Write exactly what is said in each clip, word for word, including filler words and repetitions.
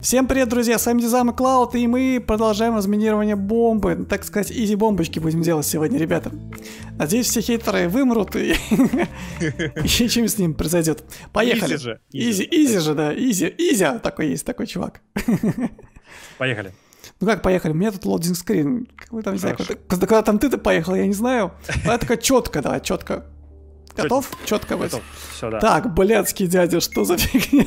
Всем привет, друзья, с вами Дизайм и Клауд, и мы продолжаем разминирование бомбы. Так сказать, изи-бомбочки будем делать сегодня, ребята. Надеюсь, все хейтеры вымрут, и еще чем с ним произойдет. Поехали. Изи же. Изи, изи же, да, изи. Изи, такой есть, такой чувак. Поехали. Ну как поехали? У меня тут лоудинг скрин. Вы там, не знаю, когда там ты-то поехал, я не знаю. А такая четко, давай, четко. Готов? Четко быть. Все, да. Так, блядский дядя, что за фигня?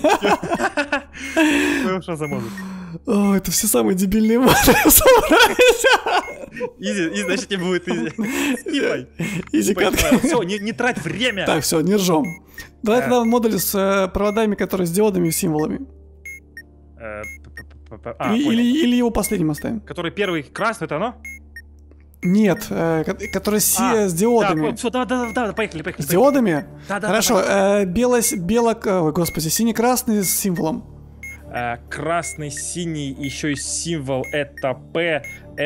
Ну, что за мозг? О, это все самые дебильные моды собрались. Изи, изи, значит не будет изи. Скипай. Изи кат. Все, не, не трать время. Так, все, не ржем. Давай А. тогда модуль с э, проводами, которые с диодами и символами. Э, п- п- п- А, И- понял. или, или его последним оставим. Который первый красный, это оно? Нет, э, ко- который с, А, с диодами. Да, все, да, да, да, да, поехали, поехали. С диодами? Да, да, Хорошо, давай. э, бело, бело, ой, господи, синий-красный с символом. Э, красный, синий, еще и символ, это П,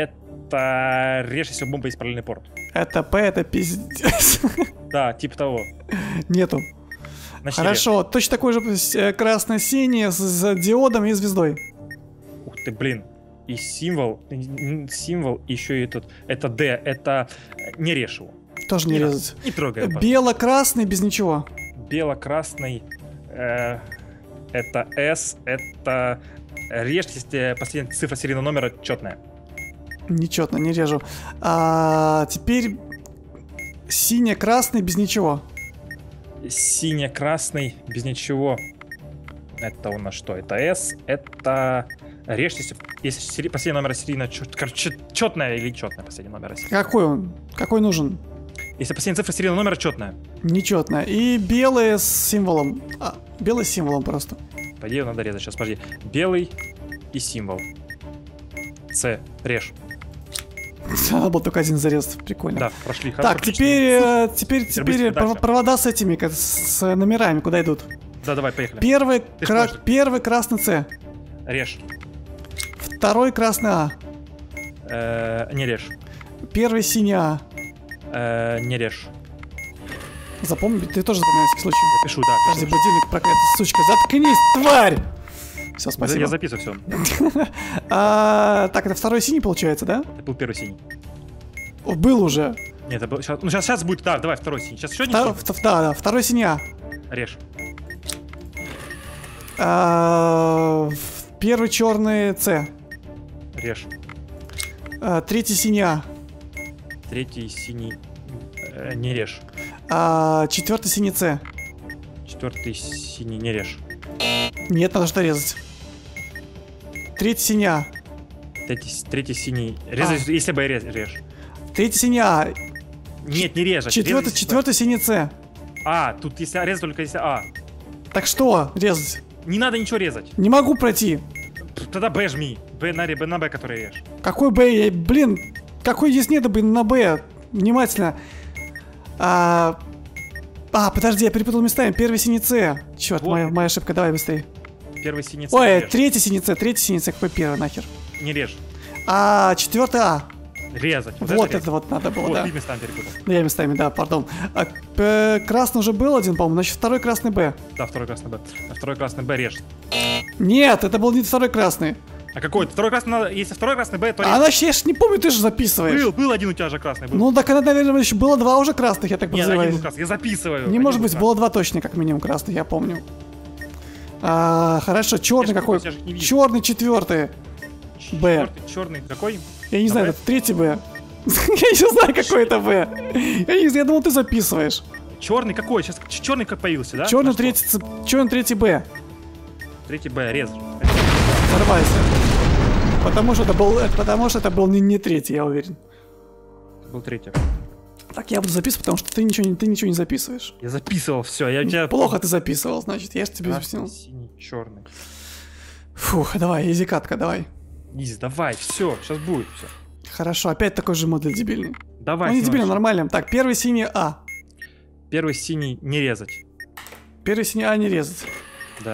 это режь, если бомба есть параллельный порт. Это П, это пиздец. Да, типа того. Нету. Значит, Хорошо, точно такой же э, красно-синий с, с диодом и звездой. режь. Ух ты, блин. И символ, н- символ, еще и этот, это Д, это не режь его. Тоже не Не надо, резать. Не трогай. пожалуйста. Бело-красный без ничего. Бело-красный, э, это С, это режь, если последняя цифра серийного номера четная. Нечетно, не режу. А, теперь сине-красный без ничего. Сине-красный, без ничего. Это у нас что? Это С, это режь, если, если сери- последний номер серийно чет, короче, четная или четная последний номер. Какой он? Какой нужен? Если последняя цифра серийного номера четная. Нечетно. И белый с символом. А, белый с символом просто. По идее, надо резать. Сейчас, подожди. Белый и символ. С, режь. Надо был только один зарез. Прикольно. Да, прошли. Хорошо, Так, отлично. теперь, э, теперь, теперь быстро пров- дальше. провода с этими, как с номерами, куда идут. Да, давай, поехали. Первый, Ты кра- сможешь. первый красный С. Режь. Второй красный А. Э, не режь. Первый синий А. Э, не режь. Запомни, ты тоже запомни на всякий случай. Я пишу, да. Подожди, пишу. будильник проклятый, сучка. Заткнись, тварь! Все, Я спасибо. записываю все. А, так, это второй синий получается, да? Это был первый синий. О, был уже. Нет, это был... Сейчас, ну, сейчас, сейчас будет, да, давай, второй синий. Сейчас еще не Втор- синий? в- да, да, второй синий А. Режь. А, в- Первый черный С. Режь. А, Третий синий А. Третий синий. Э, не режь. А, Четвертый синий С. Четвертый синий, не режь. Нет, надо что резать. Третий синий А. Третий, третий синий. Резать, если бы режь, режь. Третий синий А. Нет, не режь. Четвертый, Резать, четвертый синий С. А, тут если резать только если А. Так что резать? Не надо ничего резать. Не могу пройти. Тогда Б жми. Б на, Б, на Б, который режь. Какой Б? Я- Блин, какой здесь нет, блин, на Б? Внимательно. А, а, подожди, я перепутал местами. Первый синий С. Черт, Вот. моя, моя ошибка, давай быстрее. Первый синий С. Ой, режь. третий синий С, третий синий С, какой первый нахер? Не режь. А, четвертый А. Резать. Вот, это это, резать. вот надо было, Вот, да. ты местами перепутал. Да, я местами, да, пардон. А, э, красный уже был один, по-моему, значит второй красный Б. Да, второй красный Б. А второй красный Б режь. Нет, это был не второй красный. А какой? Второй красный надо. Если второй красный Б, то А режь. она я ж не помню, ты же записываешь. Был, был один у тебя же красный был. Ну, так это, наверное, еще было два уже красных, я так Нет, один подозреваю. был красный. Я записываю. Не Один может был быть, красный. было два точно, как минимум, красных, я помню. А, хорошо, черный ж- какой? я ж не вижу. Черный четвертый. Б. Черный, черный какой? Я не А знаю, Б? это третий Б. Я не знаю, какой это Б. Я не знаю, я думал, ты записываешь. Черный какой? Сейчас черный как появился, да? Черный На что? третий, ц- черный третий Б. Третий Б, резать. Взорвайся. Потому что это был, это- потому что это был не, не третий, я уверен. Был третий. Так, я буду записывать, потому что ты ничего, не- ты ничего не записываешь. Я записывал все. Я у тебя Плохо ты записывал, значит, я же тебе Красный, объяснил. синий, черный. Фух, давай, изи катка, давай. Изи, давай, все, сейчас будет все. Хорошо, опять такой же модуль дебильный. Давай. Ну, не снимай дебильный, всё. нормально. Так, первый синий А. Первый синий не резать. Первый синий А не резать. Да.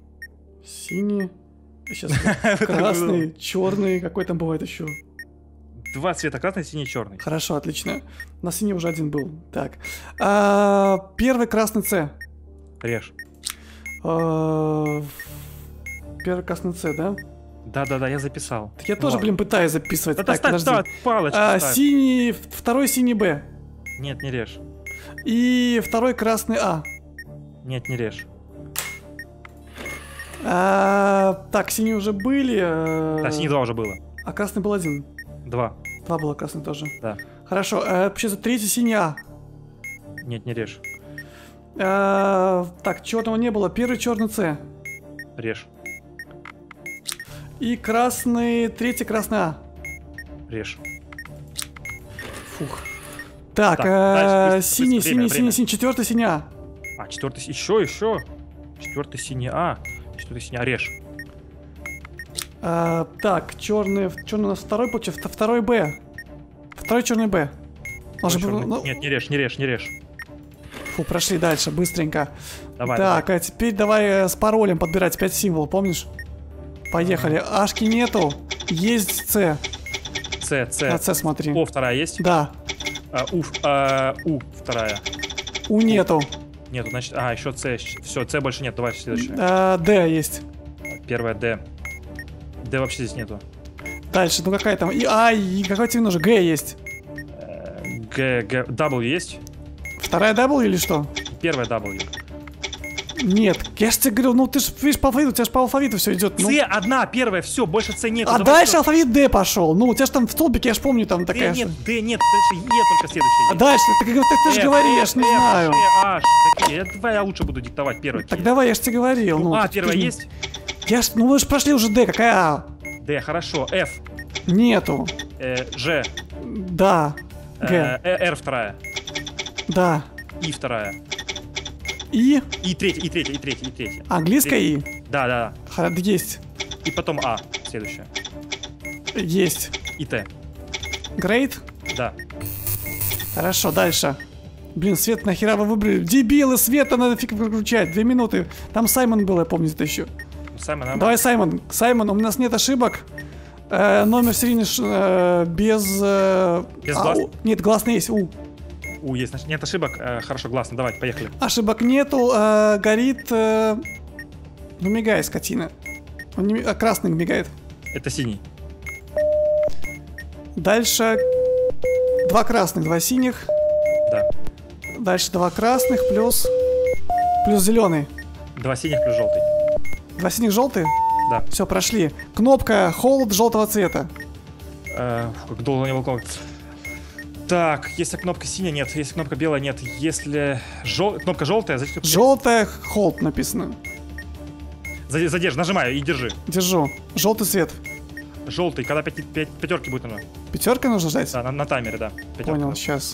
Синий. Сейчас красный, черный, какой там бывает еще. Два цвета, красный, синий, черный. Хорошо, отлично. На синий уже один был. Так. А, первый красный С. Режь. А, первый красный С, да? Да-да-да, я записал. Так я Ну тоже, ладно. блин, пытаюсь записывать. Да Так, ставь, подожди. ставь, палочку А, ставь. синий, второй синий Б. Нет, не режь. И второй красный А. Нет, не режь. А, так, синие уже были. а, Да, синий два уже было. А красный был один. Два. Два было красный тоже. Да. Хорошо, а, сейчас третий синий А. Нет, не режь. А, так, черного не было. Первый черный С. Режь. И красный, третий красный А. Режь. Фух. Так, Так, а, дальше, быстро, синий, быстро, синий, время, синий, время. синий, четвертый синий А. А, четвертый, еще, еще. Четвертый синий А. Четвертый синий А. Режь. А, так, черный, черный у нас второй получается, второй Б. Второй черный Б. Он же был, Черный. ну, Нет, не режь, не режь, не режь. фу, прошли дальше, быстренько. Давай, так, давай. а теперь давай э, с паролем подбирать пять символов, помнишь? Поехали. Ашки нету, есть С. С, С. На С смотри. О, вторая есть? Да. А, У, а, У, вторая. У нету. Нету, значит, а, еще С. Все, С больше нет, давай следующее. А, Д есть. Первая Д. Д вообще здесь нету. Дальше, ну какая там? И А, и какой тебе нужен? Г есть. Э, Г, Г, W есть? Вторая W или что? Первая W. Нет, я же тебе говорил, ну ты же видишь по алфавиту, у тебя же по алфавиту все идет. Ну. С одна, первая, все, больше С нет. А дальше алфавит Д пошел. Ну, у тебя же там в столбике, я же помню, там Д такая. нет, что- Д нет, дальше Е только следующая. А дальше, ты, ты, ты, ты же F, говорил, я F, ж не F, знаю. G, H, такие. Я, давай я лучше буду диктовать первые. Так давай, я же тебе говорил. Ну, Ну, А, ты- первая ты же- есть? Я ж, ну мы же прошли уже Д, какая А? Д, хорошо. F, Нету. э, Ж, Да. Г. э, Р вторая, Да. И вторая, И. И третья, И третья, И третья, И третья. Английская И. Да, да. Ха, есть. И потом А, следующая. Есть. И Т. Great. Да. Хорошо, дальше. Блин, свет нахера вы выбрали? Дебилы, света надо фиг выключать. Две минуты. Там Саймон был, я помню, это еще. Саймон, нормально. Давай, Саймон. Саймон, у нас нет ошибок. Э, номер серийный ш- э, без... э, Без а, глас? у- нет, гласный есть. У. У, есть, значит, нет ошибок. Э, хорошо, гласно, давайте, поехали. Ошибок нету. э, горит... э, ну, мигает, скотина. Он не ми- а, красный мигает. Это синий. Дальше... Два красных, два синих. Да. Дальше два красных плюс... Плюс зеленый. Два синих плюс желтый. Два синих, желтый. Да. Все, прошли. Кнопка холод желтого цвета. Э, фу, как долго не был кнопка. Так, если кнопка синяя, нет. Если кнопка белая, нет. Если жел... кнопка желтая, зачем кнопка... Желтая холд написано. За- Задержи, нажимаю и держи. Держу. Желтый цвет. Желтый, когда пяти- пять- пятерки будет нужно. Пятерка нужно ждать? Да, на, на таймере, да. Пятерка. Понял, сейчас.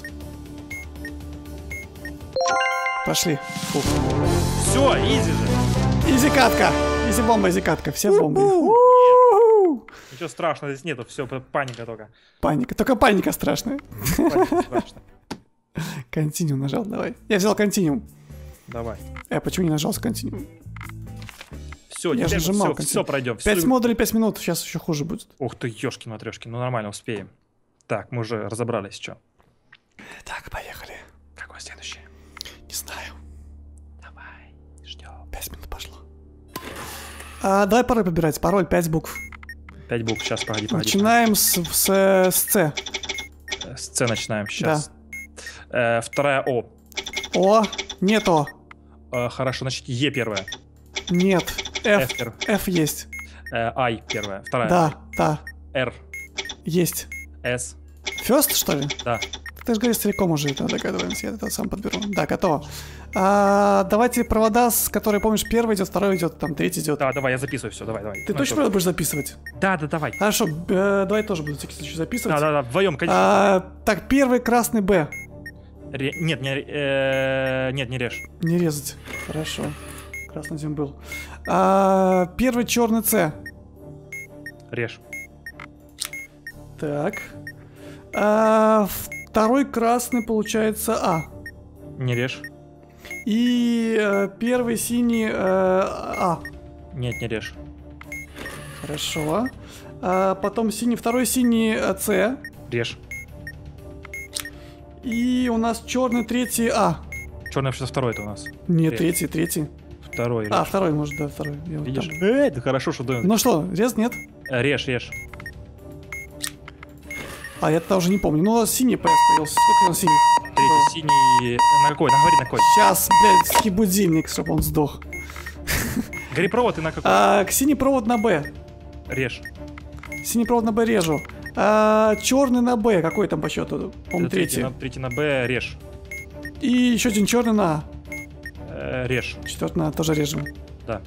Пошли. Фух. Все, изи же. Изи катка. Изи бомба, изи катка. Все бомбы. У-ху. У-ху. Ничего страшного здесь нету. Все, паника только. Паника. Только паника страшная. Паника страшно. Континуум нажал, давай. Я взял континуум. Давай. Э, почему не нажался континуум? Все, Я же нажимал все, континуум. все пройдем. Пять модулей, пять минут. Сейчас еще хуже будет. Ух ты, ёшкин матрешки. Ну нормально, успеем. Так, мы уже разобрались, что. Так, поехали. Какой следующий? Не знаю. Давай, ждем. Пять минут пошло. А, давай пароль побирать. Пароль пять букв. Пять букв, сейчас, погоди, погоди. Начинаем с, с, с С. Э, С С начинаем сейчас. Э, вторая О. О. Нет О. Э, хорошо, значит, Е первая. Нет. F. F первая. F есть. Э, I первая. Вторая. Да, да. R. Есть. S. First, что ли? Да. Ты же говоришь целиком уже, это догадываемся, я это сам подберу. Да, готово. А, давайте провода, с которой, помнишь, первый идет, второй идет, там третий идет. Да, давай, я записываю все, давай, давай. Ты Ну, точно что? будешь записывать? Да, да, давай. Хорошо, э, давай тоже буду всякий случай записывать. Да, да, да, вдвоем, конечно. А, так, первый красный Б. Ре- Нет, не, э, нет, не режь. Не резать. Хорошо. Красный зим был. А, первый черный С. Режь. Так. А, второй красный получается А. Не режь. И э, первый синий э, А. Нет, не режь. Хорошо. А, потом синий, второй синий э, С. Режь. И у нас черный третий А. Черный вообще второй это у нас. Нет, Режь. третий, третий. Второй. А, режь. второй, может, да, второй. Я вот Видишь? там. Э, это хорошо, что да. Ну что, рез нет? Э, Режь, режь. А я тогда уже не помню. Ну, синий ПС появился. Сколько он синий? Третий синий. На какой? На говори, на какой? Сейчас, блядь, скибудильник, чтобы он сдох. Гори провод и на какой? А, к синий провод на Б. Режь. Синий провод на Б режу. А, черный на Б. Какой там по счету? По-моему, Это третий. третий. На, третий на Б, режь. И еще один черный на Э, режь. А. Четвертый на А тоже режем. Да.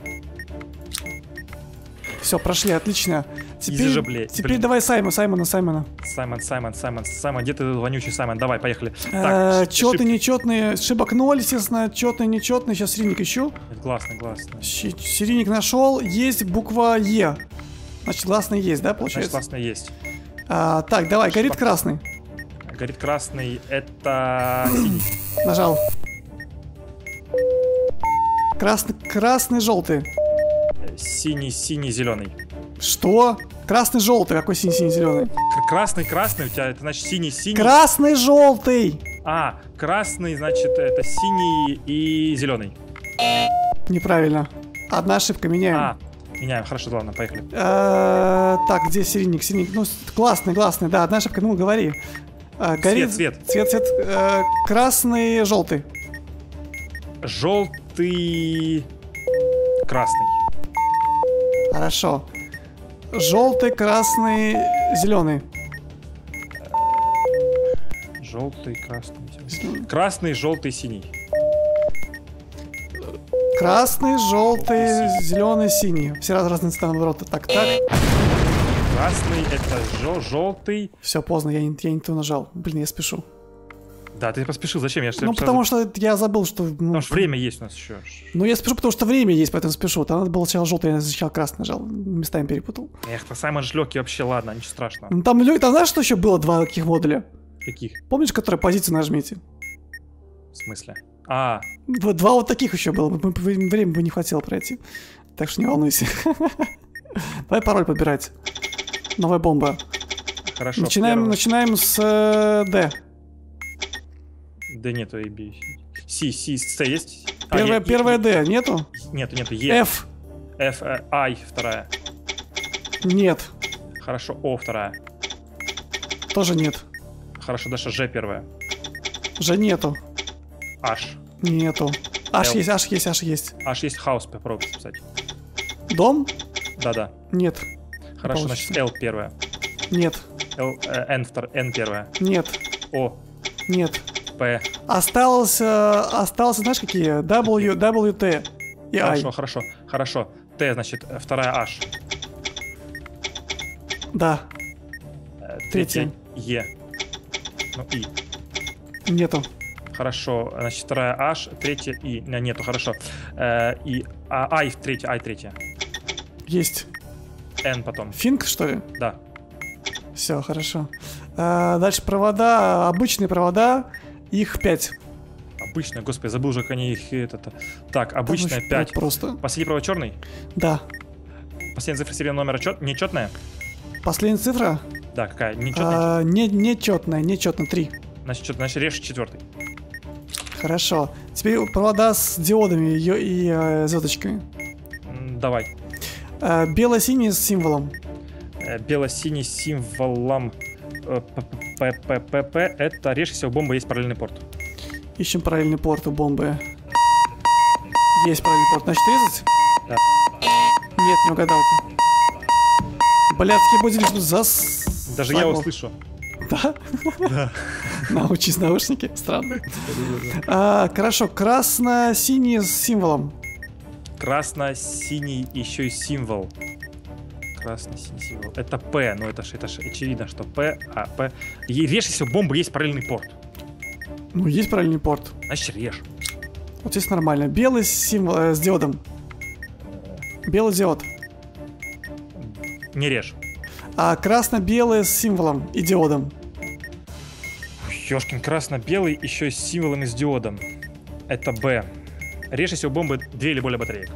Все, прошли, отлично. Теперь, Изи же, блядь, теперь блин. давай Саймона, Саймона, Саймона. Саймон, Саймон, Саймон, Саймон, где ты вонючий Саймон? Давай, поехали. Э, Так, Четный, ошибки. нечетный, ошибок ноль, естественно, четный, нечетный. Сейчас серийник ищу. Гласно, гласно. Щ- Серийник нашел, есть буква Е. Значит, гласный есть, да, Значит, получается? классно есть. А, так, давай, горит Что? красный. Горит красный, это синий. Нажал. Красный, красный, желтый. Синий, синий, зеленый. Что? Красный, желтый. Какой синий, синий, зеленый? Красный, красный, у тебя это значит синий, синий. Красный, желтый. А, красный, значит, это синий и зеленый. Неправильно. Одна ошибка, меняем. А, меняем. Хорошо, ладно, поехали. Э, Так, где серийник? Серийник. Ну, с- классный, классный. Да, одна ошибка, ну, говори. А, горит... Цвет, Цвет, цвет. Э, Красный, желтый. Желтый, красный. Хорошо. Желтый, красный, зеленый. Желтый, красный, зеленый. Красный, желтый, синий. Красный, желтый, зеленый, синий. Все раз разные цвета наоборот. Так, так. Красный, это жел- желтый. Все, поздно, я не, я не то нажал. Блин, я спешу. Да, ты поспешил. Зачем? Я ж Ну, тебе потому что я забыл, что... Ну, Потому что время есть у нас еще. ну, я спешу, потому что время есть, поэтому спешу. Там надо было сначала желтый, я сначала красный нажал. Местами перепутал. Эх, то Саймон ж легкий вообще, ладно, ничего страшного. Ну, там, лё- там знаешь, что еще было два таких модуля? Каких? Помнишь, которые позицию нажмите? В смысле? А, Два, два вот таких еще было. Мы- мы- Время бы не хватило пройти. Так что не волнуйся. Давай пароль подбирать. Новая бомба. хорошо. Начинаем, первый. начинаем с э, D. Да нету A, B. C, C, C есть? А, Первая, нет, первая е- D. Нету? Нету, нету. E, F. F, э, I вторая. Нет. Хорошо, O вторая. Тоже нет. Хорошо, дальше G первая. Ж нету. H. Нету. H L. есть, H есть, H есть. H есть house, попробуй записать. Дом? Да-да. Нет. Хорошо, получится. значит L первая. Нет. L, э, N, втор, N первая. Нет. O, Нет. P. Осталось, э, осталось, знаешь, какие? W, W, T и I. Хорошо, хорошо, хорошо. T, значит, э, вторая H. Да. э, Третья. Третья E. Ну, I. Нету. Хорошо, значит, вторая H, третья I. Не, нету, хорошо. Э, и а, I, третья, I, третья. Есть. N потом, Финк, что ли? да. Все, хорошо. А, дальше провода, обычные провода, их пять. Обычная, господи, забыл же, как они их... Это, так, обычная пять. Просто. Последний провод черный? Да. Последняя цифра серийного номера чет... нечетная? Последняя цифра? Да, какая? Нечетная? А, не, нечетная, нечетная, три. Значит, чет... значит, режь четвертый. Хорошо. Теперь провода с диодами и, и э, звездочками. М, Давай. А, бело-синий с символом. Э, Бело-синий с символом э, П П П П. Это режь, если у бомбы есть параллельный порт. Ищем параллельный порт у бомбы. Есть параллельный порт. Значит, резать? Да. Нет, не угадал ты. Блядский будильник что зас... Даже я заглох. услышу. Да? Да. Научись наушники. Странно. А, хорошо. Красно-синий с символом. Красно-синий еще и символ. Красно-синий символ. Это П, ну это ж, это ж очевидно, что П, а П. И режь, если у бомбы есть параллельный порт. Ну, есть параллельный порт. Значит, режь. Вот здесь нормально. Белый с символ... э, с диодом. Белый диод. Не режь. А красно-белый с символом и диодом. Ёшкин, красно-белый еще и с символом и с диодом. Это Б. Режь, если у бомбы две или более батареек.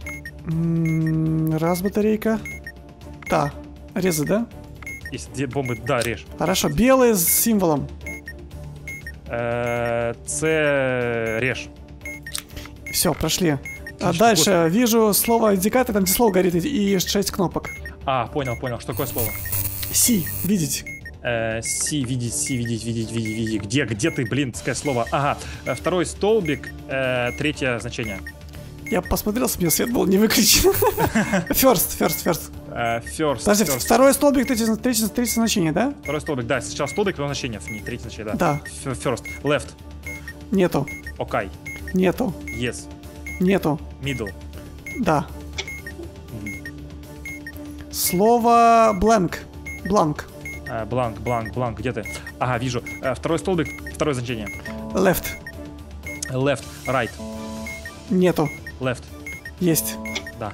М, Раз батарейка. Да. Резать, да? Если две бомбы, да, режь. Хорошо. Белый с символом. Э, С режь. Все, прошли. А дальше вижу слово индикатор, там где слово горит и шесть кнопок. А, понял, понял. Что такое слово? Си, видеть. Э, си, видеть, си, видеть, видеть, видеть, видеть. Где, где ты, блин, сказать слово? Ага, второй столбик, э, третье значение. Я посмотрел, у меня свет был не выключен. First, first, first. Uh, first, Подожди, first. второй столбик, третье, третье, третье значение, да? Второй столбик, да. Сначала столбик, потом значение. Не, третье значение, да. Да. First. Left. Нету. Okay. Нету. Yes. Нету. Middle. Да. Слово blank. Blank. Uh, blank, blank, blank. Где ты? Ага, вижу. Uh, второй столбик, второе значение. Left. Left. Right. Нету. Left. Есть. Да.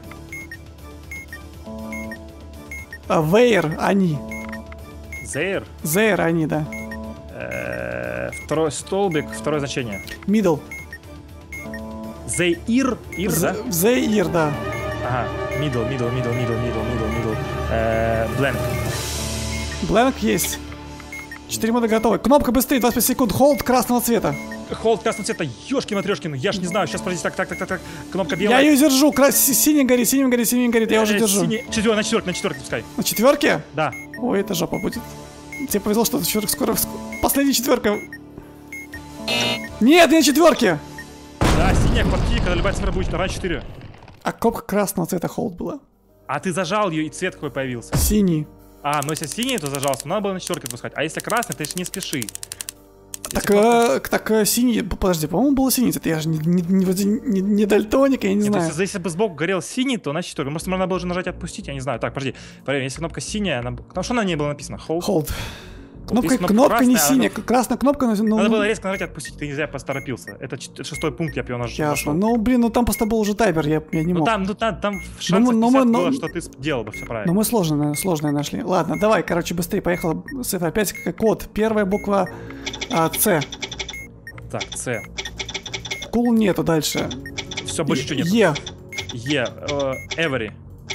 Uh, where они. There. There они, да. Uh, второй столбик, второе значение. Middle. They ear. Ear, да? They ear, да. Ага. Middle, middle, middle, middle, middle, middle, middle. Uh, blank. Blank есть. Четыре мода готовы. Кнопка быстрее, двадцать пять секунд. Hold красного цвета. Холд красного цвета. Ёшкин-матрёшкин. Я ж не знаю. Сейчас, подожди. Так, так, так, так, так. Кнопка белая. Я ее держу. Крас... Синий горит, синий горит, синий горит. Я уже держу. Четвёрка, на четверке, на четверке пускай. На четверке? Да. Ой, это жопа будет. Тебе повезло, что четверка скоро... Последняя четверка. Нет, не на четверке. Да, синяя кнопки, когда любая цифра будет раньше четыре. А кнопка красного цвета холд была. А ты зажал ее, и цвет какой появился. Синий. А, ну если синий, то зажался, надо было на четверке пускать. А если красный, ты же не спеши. Так, кнопка... э, так э, синий, подожди, по-моему, было синий. Это я же не, не, не, не, не дальтоник, я не Нет, знаю. Если, если бы сбоку горел синий, то на четверке. Может, надо было уже нажать отпустить, я не знаю. Так, подожди, проверим, если кнопка синяя, она... Потому что на ней было написано hold. Hold. Кнопка, кнопка кнопка красная, не а синяя, она... красная кнопка, но... Надо было резко нажать отпустить, ты нельзя посторопился. Это, это шестой пункт, я бы его нажал. Ясно. Ну, блин, ну там просто был уже таймер, я, я не Ну мог. там, ну там, там шансов но, пятьдесят но, было, но, что ты сделал бы все правильно. Но мы сложное, сложное нашли. Ладно, давай, короче, быстрее, поехала. Цифра опять как код. Первая буква а, С. Так, С. Кул нету дальше. Все, больше ничего нет. Е. Е. Uh, every.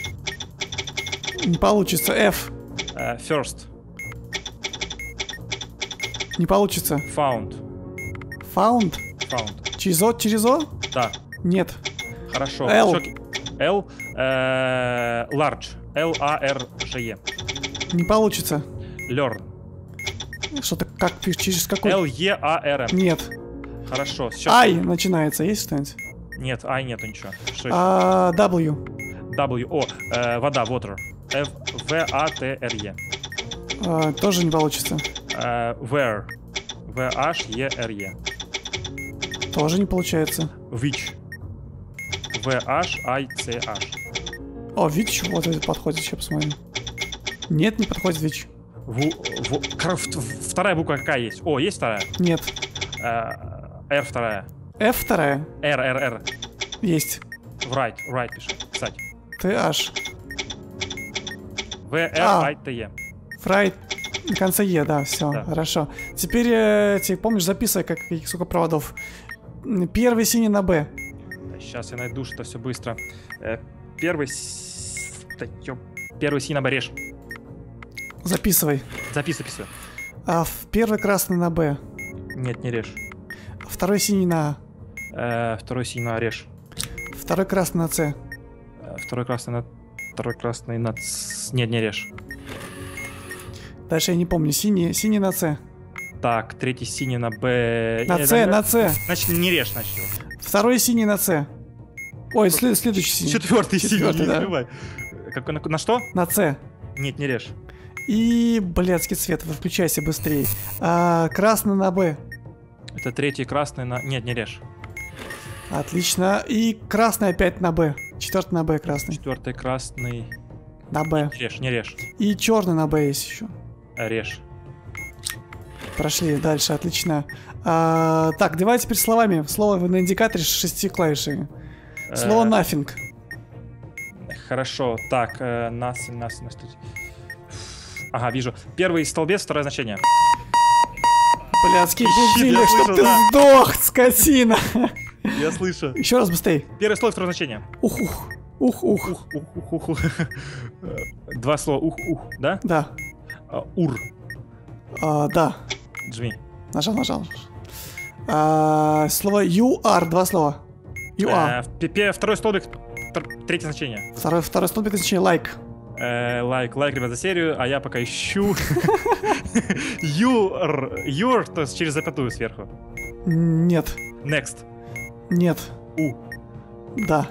Не получится. F. Uh, first. Не получится. Found. Found. Found. Через О? Через О? Да. Нет. Хорошо. L. L. Uh, large. L A R G E. Не получится. Learn. Что-то как пишешь? Через какой? L E A R M. Нет. Хорошо. Сейчас. I начинается. Есть что-нибудь? Нет, I нету ничего. Что А, W. W. О. Uh, вода. Water. F V A T R E. А, тоже не получится. Uh, where. V H E R E. Тоже не получается. Which. V H I C H. О, Вич, вот это подходит, сейчас посмотрим. Нет, не подходит Вич. В, в, кор- вторая буква какая есть? О, есть вторая? Нет. Uh, R вторая. F вторая. R, R, R. Есть. Right, right пиши, кстати. Т H. V R I T E. Фрайт. На конце Е, да, все, Да. хорошо. Теперь, э, ты помнишь, записывай, как, каких, сколько проводов. Первый синий на Б. Сейчас я найду, что все быстро. Э, Первый... с- да ё- Первый синий на режь. Записывай. Записывай, записывай. А в первый красный на Б. Нет, не режь. Второй синий на А. Э, Второй синий на режь. Второй красный на С. Э, Второй красный на... Второй красный на... ц- Нет, не режь. Дальше я не помню. Синий, синий на С. Так, третий синий на Б... На Э, С, да, на С. Значит, не режь, значит. его. Второй синий на С. Ой, след- следующий синий. Четвертый синий, Четвертый, не да. забывай. Какой, на, на что? На С. Нет, не режь. И блядский цвет, выключайся быстрее. А, красный на Б. Это третий красный на... Нет, не режь. Отлично. И красный опять на Б. Четвертый на Б красный. Четвертый красный... На Б. Не режь, не режь. И черный на Б есть еще. А, режь. Прошли дальше, отлично. А, так, давай теперь словами. Слово на индикаторе с шести клавишами. Слово Э, nothing. Хорошо, так, э, нас, нас, нас тут... Ага, вижу. Первый столбец, второе значение. Блядский Щит, я будильник, чтоб слышал, ты да. сдох, скотина. Я слышу. Еще раз быстрее. Первое слово, второе значение. Ух-ух. Ух-ух. Ух, ух, ух, ух, ух. Э, Два слова. Ух, ух, да? Да. А, Ур. А, да. Жми. Нажал, нажал. А, слово you are, два слова. ю а. Э, второй столбик, третье значение. Второй, второй столбик значение лайк. Э, лайк, лайк, ребят, за серию, а я пока ищу. Юр, юр, то есть через запятую сверху. Нет. Next. Нет. У. Да.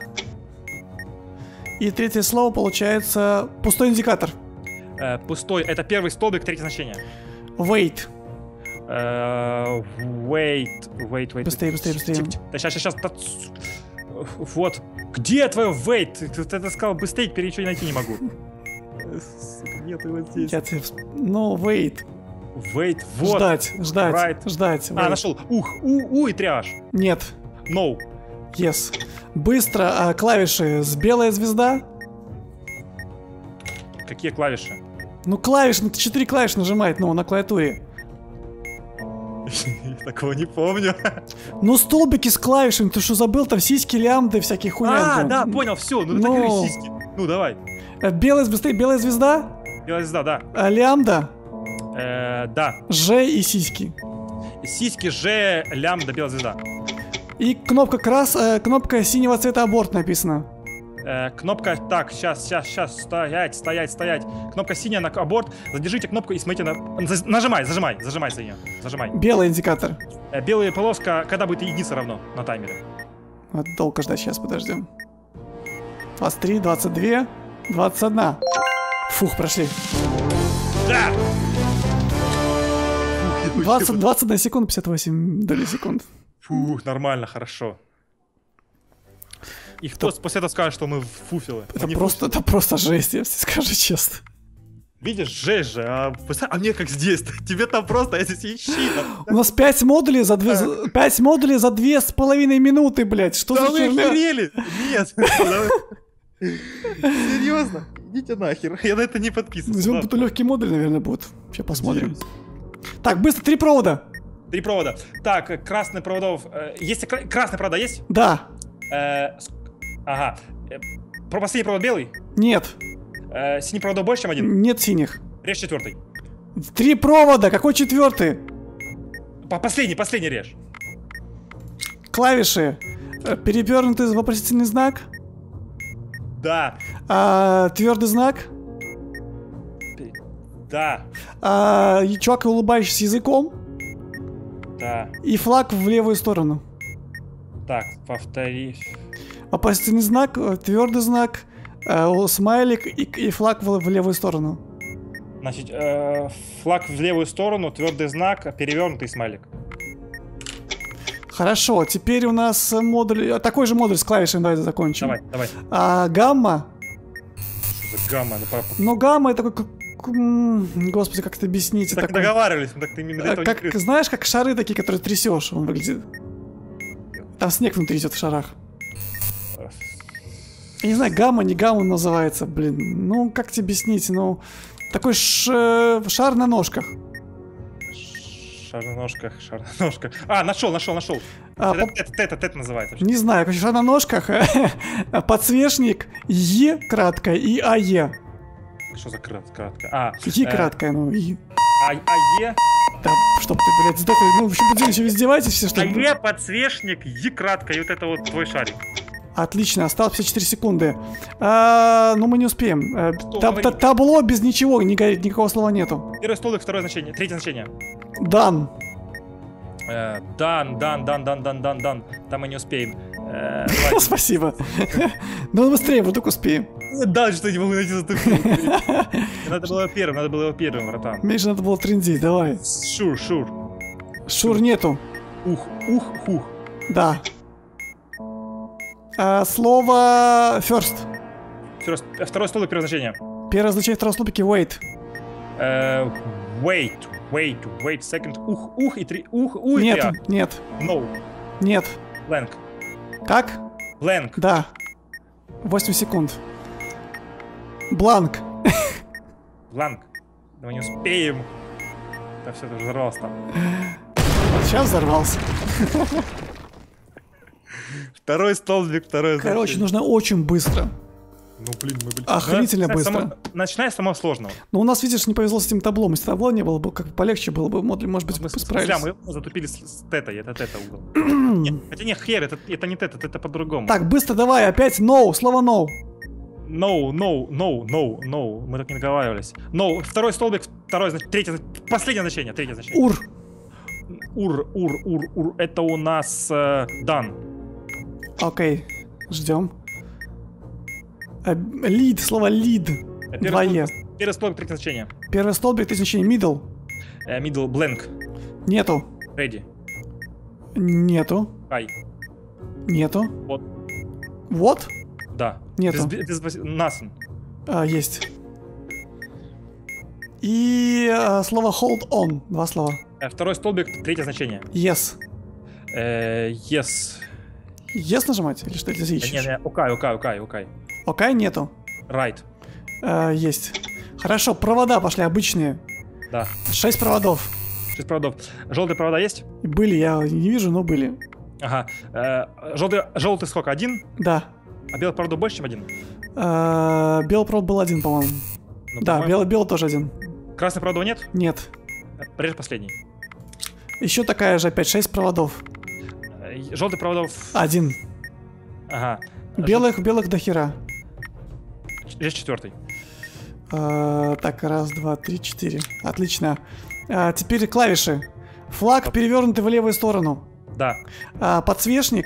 И третье слово получается пустой индикатор. Э, пустой, это первый столбик, третье значение. Wait. Uh, wait, wait, wait. Быстрее, быстрее, быстрее. Сейчас, сейчас, сейчас. Вот. Где твое wait? Ты, ты, ты сказал быстрее, теперь ничего найти не могу. Нет его здесь. Я тебе... Ну, wait. Wait, вот. Ждать, ждать, right. ждать. Wait. А, нашел. Ух, у, у и триаж. Нет. No. Yes. Быстро, а, клавиши с белая звезда. Какие клавиши? Ну, клавиши, ну, четыре клавиши нажимает, ну, на клавиатуре. Я такого не помню. Ну, столбики с клавишами, ты что, забыл? Там сиськи, лямбды, всякие хуйня. А, да, понял, все, ну, ну... так сиськи. Ну, давай. Белая звезда, белая звезда? Белая звезда, да. А, лямбда? Э, да. Ж и сиськи. Сиськи, Ж, лямбда, белая звезда. И кнопка крас, э, кнопка синего цвета аборт написано. Э, кнопка, так, сейчас, сейчас, сейчас, стоять, стоять, стоять. Кнопка синяя на аборт. Задержите кнопку и смотрите на... Нажимай, зажимай, зажимай за нее. Зажимай. Белый индикатор. Э, белая полоска, когда будет единица равно на таймере. Вот долго ждать, сейчас подождем. двадцать три, двадцать два, двадцать один. Фух, прошли. Да! двадцать, двадцать одна секунда, пятьдесят восемь долей секунд. Фух, нормально, хорошо. И кто после этого скажет, что мы фуфелы? Это мы просто, это просто жесть, я тебе скажу честно. Видишь, жесть же, а, а мне как здесь? Тебе там просто, я здесь ищи. У нас пять модулей за две, пять модулей за две с половиной минуты, блядь. Что да за вы херня? охерели? Нет. Серьезно? Идите нахер, я на это не подписан. Возьмем какой-то легкий модуль, наверное, будет. Сейчас посмотрим. Так, быстро, три провода. Три провода. Так, красный проводов. Э, есть кра- красный провода есть? Да. Э, ск- ага. Э, про последний провод белый? Нет. Э, синий проводов больше, чем один? Нет синих. Режь четвертый. Три провода, какой четвертый? По последний, последний режь. Клавиши. Э, Перевернутый вопросительный знак. Да. А, твердый знак. Да. А, чувак, улыбающийся языком. Да. И флаг в левую сторону. Так, повтори. Вопросительный знак, твердый знак, э, смайлик и, и флаг в, в левую сторону. Значит, э, флаг в левую сторону, твердый знак, перевернутый смайлик. Хорошо, теперь у нас модуль, такой же модуль с клавишами, давайте закончим. Давай, давай. А, гамма. Что за гамма? Ну, гамма это такой, как, господи, как это объяснить? Мы так такой... договаривались, мы так именно а, этого как, не знаешь, как шары такие, которые трясешь, он выглядит. Там снег внутри идет в шарах. Я не знаю, гамма, не гамма называется, блин. Ну, как тебе объяснить, ну... Такой ш... шар на ножках. Шар на ножках, шар на ножках. А, нашел, нашел, нашел. А, это, по... это, это, это, это называется. Не знаю, короче, шар на ножках, подсвечник, Е краткое и АЕ. Что за крат, кратко? А, Е э, краткое, ну, и... А, АЕ? Да, чтоб ты, блядь, сдох. Ну, в общем, вы еще издеваетесь все, что ли? АЕ, подсвечник, Е кратко, и вот это вот твой шарик. Отлично, осталось пятьдесят четыре секунды. А, ну, мы не успеем. А, таб таб табло без ничего, не горит, никакого слова нету. Первый столбик, второе значение, третье значение. Дан. Э, дан, дан, дан, дан, дан, дан, дан. Там мы не успеем. Э, Спасибо. Ну, быстрее, вдруг успеем. Да, что не могу найти затупил. Надо было первым, надо было первым, братан. Меньше надо было трендить, давай. Шур, шур. Шур нету. Ух, ух, хух. Да. А, слово first. First, второе столбик, первое значение. Первое значение второго столбика wait. Uh, wait, wait, wait second. Ух, ух и три. Ух, ух и Нет, три. нет. No. Нет. Blank. Как? Blank. Да. восемь секунд. Бланк. Blank. Да мы не успеем. Да все, ты уже взорвался там. Сейчас взорвался. Второй столбик, второй. Короче, нужно очень быстро. Ну, блин, мы, блин. Охренительно Да, быстро. Само... Начиная с самого сложного. Ну, у нас, видишь, не повезло с этим таблом. Если табло не было бы, как бы полегче было бы, модуль, может быть, Мы справились. Зря мы затупили с, с тетой, это тета угол. Нет, хотя не хер, это, это не тета, это по-другому. Так, быстро давай, опять no, слово no. No, no, no, no, no. Мы так не договаривались. No, второй столбик, второе, значит, третье, последнее значение, третье значение. Ур. Ур, ур, ур, ур. Это у нас э, дан. Окей, ждем. Лид, слово лид. Два Е. Первый столбик, третье значение. Первый столбик, третье значение, middle. Э, middle, blank. Нету. Ready. Нету. High. Нету. Вот. Вот? Да. Нету. Без, без, nothing. А, есть. И а, слово hold on. Два слова. Э, второй столбик, третье значение. Yes. Э, yes. Yes нажимать? Или что ты Не, ищешь? не, окай, окай, окай, окай. Окей, нету. Right. А, есть. Хорошо, провода пошли обычные. Да. Шесть проводов. Шесть проводов. Желтые провода есть? Были, я не вижу, но были. Ага. Э, желтый, желтый сколько? Один? Да. А белых проводов больше, чем один? А, белый провод был один, по-моему. Ну, Да, по-моему. белый, белый тоже один. Красных проводов нет? Нет. Режь последний. Еще такая же, опять шесть проводов. Э, Желтых проводов... Один. Ага. Белых, белых до хера. Режь четвертый. А, так, раз, два, три, четыре. Отлично. А, теперь клавиши. Флаг перевернутый в левую сторону. Да. А, подсвечник.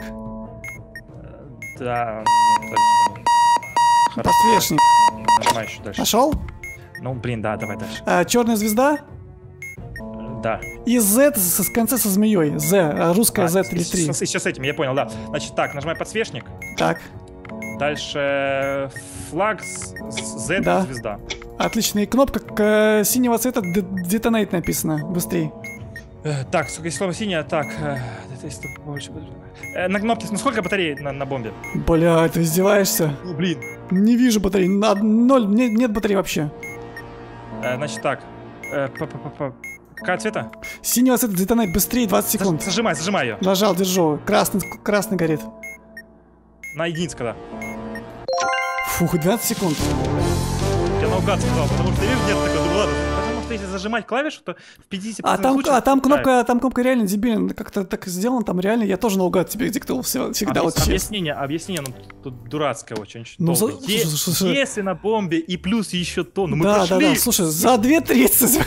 Да. Подсвечник. Нажимай еще дальше. Нашел? Ну, блин, да, давай дальше. А, черная звезда. Да. И Z с, с конца со змеей. Z, а, русская А, Z или с- три. с- Еще с этим, я понял, да. Значит, так, нажимай подсвечник. Так, Дальше флаг, с- с- Z, Да. звезда. отлично. И кнопка к- синего цвета д- Detonate написано. Быстрей. Э, Так, сука, если слово синее, так. э, это если больше- э, На кнопке, ну сколько батарей на, на бомбе? Бля, ты издеваешься? Ну, блин. Не вижу батарей. На ноль. Нет, нет батарей вообще. Э, Значит, так. Э, п- п- п- п- Какая цвета? Синего цвета Detonate быстрее двадцать секунд. Заж- Зажимай, зажимай ее. Нажал, держу. Красный, красный горит. На единицу когда. Фух, двенадцать секунд. Я наугад сказал, потому что видишь, нет такого. Думаю, ладно. Потому что если зажимать клавишу, то в пятьдесят А процентов там, случаев а там правильно. кнопка, там кнопка реально дебильная. Как-то так сделано, там реально. Я тоже наугад тебе диктовал всё- всегда. Объяс- Вот честно. объяснение, объяснение, ну тут дурацкое очень. Ну, за- долго. Е- слушай, слушай. Если на бомбе и плюс еще то, ну мы Да, да, прошли. да. Слушай, за две тридцать.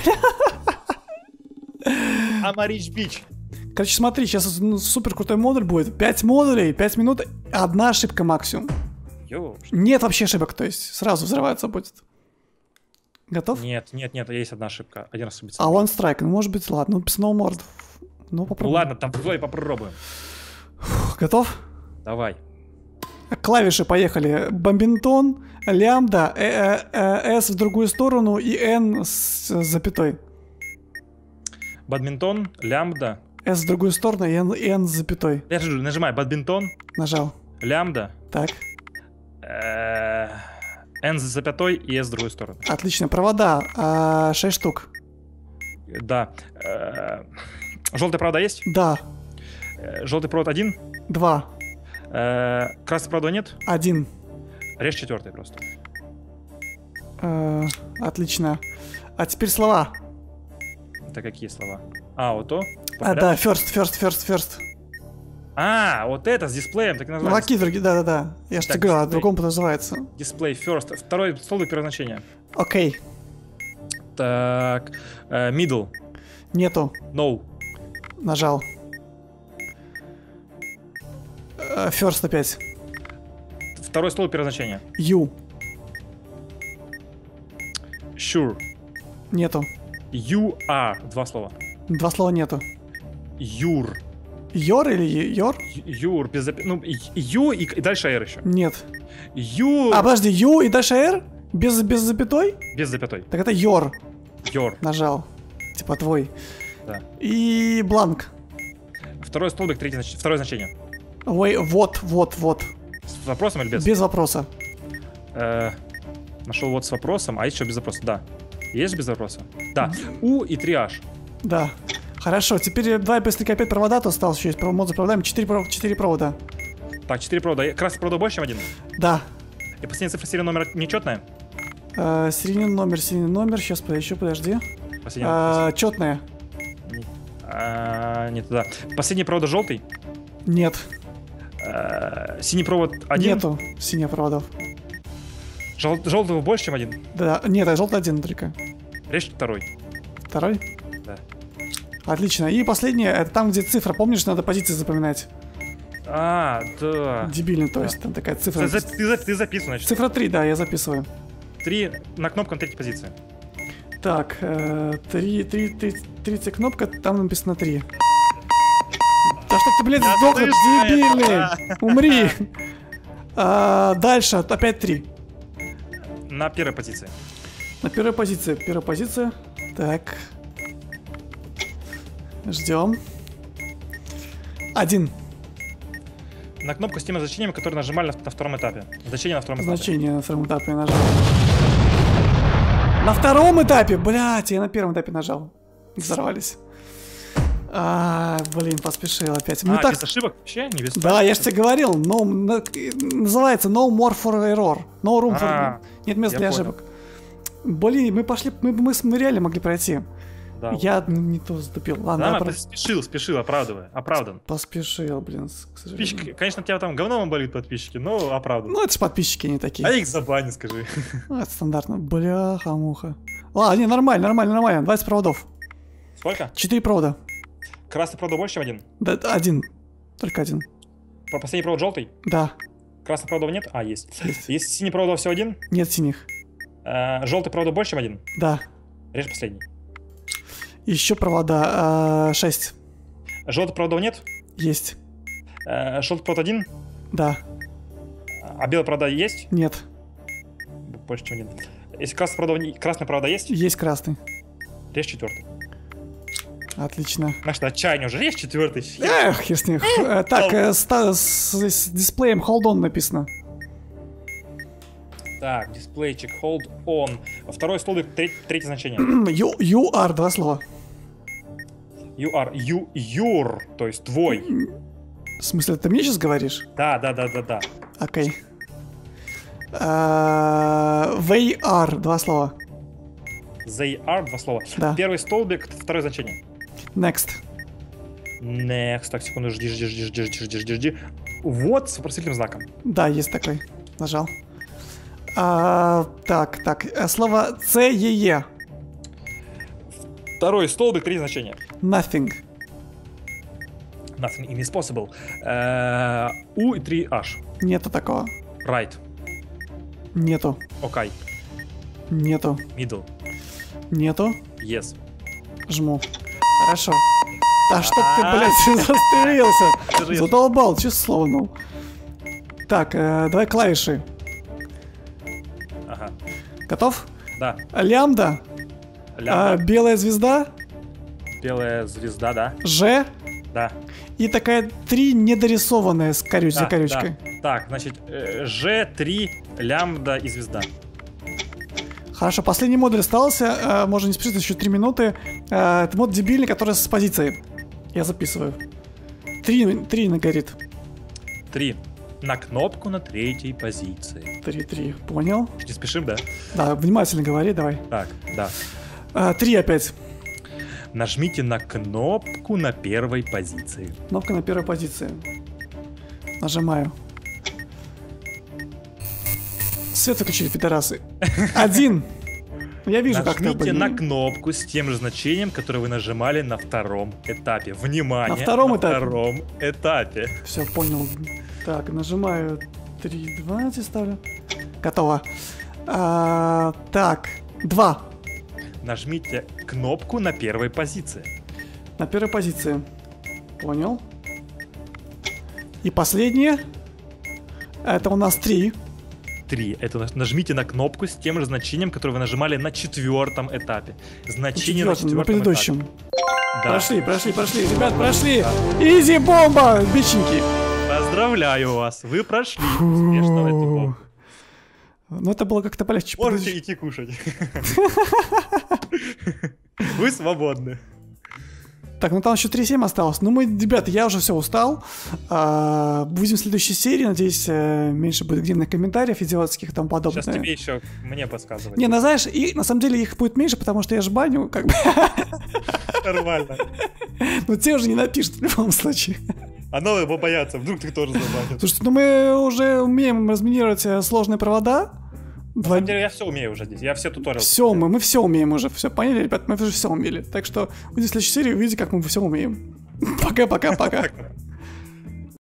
Амарич Бич. Короче, смотри, сейчас супер крутой модуль будет. пять модулей, пять минут, одна ошибка максимум. Йоу. Нет вообще ошибок, то есть сразу взрываться будет. Готов? Нет, нет, нет, есть одна ошибка. Один раз ошибиться. А one strike, ну может быть, ладно. Ну, Snowmord. Ну, Ну попробуем. ладно, там давай попробуем. Готов? Давай. Клавиши, поехали. Бомбинтон, лямбда, э, э, S в другую сторону и N с запятой. Бадминтон, лямбда. S в другую сторону и N, и N с запятой. Я же нажимай, бадминтон, Нажал. лямбда, Так, э, N с запятой и S в другую сторону. отлично. Провода, а, шесть штук. Да. Желтый провода есть? Да, Э, Желтый провод один. два, Э, Красный провода нет? один. Режь четвертый просто. Э, отлично. А теперь слова. Это какие слова? А, вот то? По А, порядку? да, first, first, first, first. А, вот это с дисплеем, так и Ну, называется. какие другие, да-да-да. Я ж Так, тебе говорю, а дисплей. другому называется. Дисплей first. Второй столбик первого значения. Окей, Так, э, middle, нету. no, Нажал. Э, First опять. второй столбик первого значения. You. Sure, Нету. you are, два слова. Два слова нету. Your, Your или your? your, без запя... ну, и- you и, и дальше r еще. Нет. You, А, подожди, you и дальше R? Без, без запятой? без запятой. Так это your. Your, Нажал. Типа твой. да. И бланк. Второй столбик, третье значение. Второе значение. Ой, вот, вот, вот. С вопросом или без? Без вопроса. Э, нашел вот с вопросом, а еще без вопроса. Да. Есть без вопроса? Да. У и три аш. Да. Хорошо, теперь давай быстренько опять провода, то осталось еще есть мод за проводами. Четыре, пров- четыре провода. Так, четыре провода. Красный провод больше, чем один? Да. И последняя цифра серийного номера нечетная? А, серийный номер, серийный номер. Сейчас, еще подожди. А, четная. А, не туда. Последний провод желтый? Нет. А, синий провод один? Нету синих проводов. Жел желтого больше, чем один? Да, нет, желтый один только. Режь второй. Второй? Да. Отлично. И последнее, это там, где цифра, помнишь, надо позиции запоминать. А, да. Дебильно, то есть там такая цифра. Ты, ты, ты записывай, значит. Цифра три, да, я записываю. Три на кнопку на третьей позиции. Так, э, три, три, три, третья кнопка, там написано три. Да что ты, блядь, сдох, дебильный! Умри! А, дальше, опять три. На первой позиции. На первой позиции, первая позиция. Так. Ждем. Один. На кнопку с теми значениями, которые нажимали на, на втором этапе. Значение на втором этапе. Значение на втором этапе нажал. На втором этапе? Блядь, я на первом этапе нажал. Взорвались. А, блин, поспешил опять. Мы а, так... без ошибок вообще? Не без Да, я же тебе говорил, no, на... называется no more for error. No room for... А, Нет места для понял. ошибок. Блин, мы пошли, мы, мы, мы реально могли пройти. Да. Я не то заступил. Ладно, Да, я про... про... спешил, спешил, оправдывай, оправдан. Поспешил, блин, к сожалению. Подписчики, конечно, тебя там говном болит, подписчики, но оправдан. Ну, это же подписчики не такие. А их забани, скажи. Ну, это стандартно. Бляха-муха. Ладно, не, нормально, нормально, нормально. двадцать проводов. Сколько? четыре провода. Красный провод больше, чем один? Да, один. Только один. Про последний провод желтый? Да. Красных проводов нет? А, есть. Есть. Есть синий провод всего один? Нет синих. А, желтый провод больше, чем один? Да. Режь последний. Еще провода. шесть. Желтых проводов нет? Есть. А, желтый провод один? Да. А белый провода есть? Нет. Больше, чем один. Если красный провод, красный провода есть? Есть красный. Режь четвертый. Отлично. Значит, отчаяние уже. Режь четвертый. Эх, хер с них. Э, Так, э, ста- с с дисплеем hold on написано. Так, дисплейчик, hold on. Второй столбик, треть- третье значение. You, you are, два слова. You are, you, your, то есть твой. В смысле, ты мне сейчас говоришь? Да, да, да, да, да. Окей. Э, They are, два слова. They are, два слова. Да. Первый столбик, второе значение. Next. Next. Так, секунду, жди, жди, жди, жди, жди, жди, жди, жди. Вот с вопросительным знаком. Да, есть такой. Нажал. А, так, так. э, Слово C, E, E. Второй столбик, три значения. Nothing. Nothing is possible. Э, U и три H. Нету такого. Right. Нету. Okay. Нету. Middle. Нету. Yes. Жму. Хорошо. Да чтоб ты, блядь, застрелился. Задолбал, честное слово, ну. Так, э, давай клавиши. Ага. Готов? Да. Лямбда. Лямбда. а, белая звезда. Белая звезда, да. Ж. Да. И такая три недорисованная с корю- Да, за корючкой. да. Так, значит, э, Ж, три, лямбда и звезда. Хорошо, последний модуль остался. э, можно не спешить, еще три минуты. Э, это мод дебильный, который с позицией. Я записываю. Три, три нагорит. Три. На кнопку на третьей позиции. Три, три. Понял? Не спешим, да? Да, внимательно говори, давай. Так, да. А, три опять. Нажмите на кнопку на первой позиции. Кнопка на первой позиции. Нажимаю. Свет выключили, пидорасы. Один. Я вижу, как Нажмите ты... на кнопку с тем же значением, которое вы нажимали на втором этапе. Внимание! На втором на этапе? втором этапе. Все, понял. Так, нажимаю три, два, здесь ставлю. Готово. А, так, два. Нажмите кнопку на первой позиции. На первой позиции. Понял. И последнее. Это у нас три. Три. Это наж- нажмите на кнопку с тем же значением, которое вы нажимали на четвертом этапе. Значение на Четвертом, четвертом на предыдущем. этапе. Да. Прошли, прошли, прошли. Ребят, прошли. Изи бомба, биченьки. Поздравляю вас, вы прошли успешно эту бомбу. Ну это было как-то полегче. Можете идти кушать. Вы свободны. Так, ну там еще три семь осталось. Ну мы, ребята, я уже все устал. А, будем в следующей серии. Надеюсь, меньше будет гневных комментариев, идиотских и тому подобное. Сейчас тебе еще мне подсказывать. Не, ну знаешь, и на самом деле их будет меньше, потому что я же баню, как бы. Нормально. Ну те уже не напишут в любом случае. А новые боятся, вдруг ты тоже забанят. Слушайте, ну мы уже умеем разминировать сложные провода. На самом деле я все умею уже здесь, я все туториалы. Все, мы, мы все умеем уже, все, поняли, ребят, мы уже все умели. Так что в следующей серии увидите, как мы все умеем. Пока-пока-пока.